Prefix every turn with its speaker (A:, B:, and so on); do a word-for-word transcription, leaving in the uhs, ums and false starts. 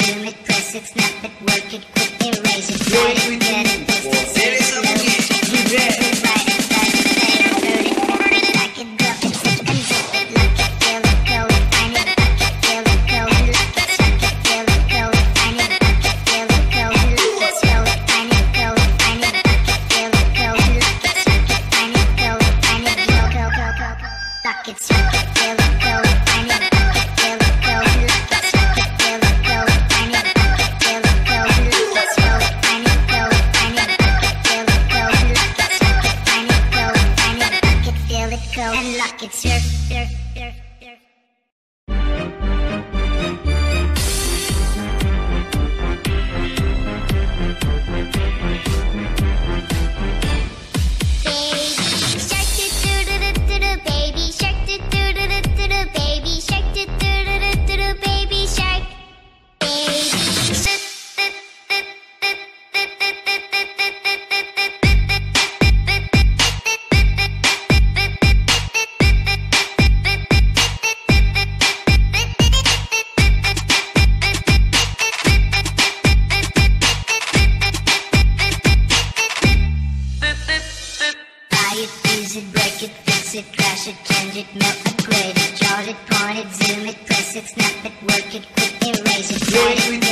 A: zoom it, press it, snap it, work it, quick erase it, write it, get it, paste it, save it, load it, check it, write it, write it, play it, hurt it, rip it, like it, drop it, zip and zip it, lock it, feel it, go it, find it, lock it, feel it, go it, lock it, suck it, feel it, go it, find it, lock it, feel it, go it, lock it, slow it, find it, go it, find it, lock it, feel it, go it, lock it, suck it, find it, go it, find it, go, go, go, go, go, lock it, suck it, feel it, go it, find it, lock it, feel it, go it, lock it, suck it, feel it, go it, find it, lock it, feel it, go it, lock it, slow it, find it, go it, find it, lock it, feel it, go it, lock it, suck it, find it, go it, find it, lock it, feel it, go and lock it, surf, surf, surf, surf. Baby shark, do do do do do do, baby shark, do do do do do do, baby shark, baby shark. Buy it, use it, break it, fix it, crash it, change it, melt, upgrade it, chart it, point it, zoom it, press it, snap it, work it, quick erase it, write it.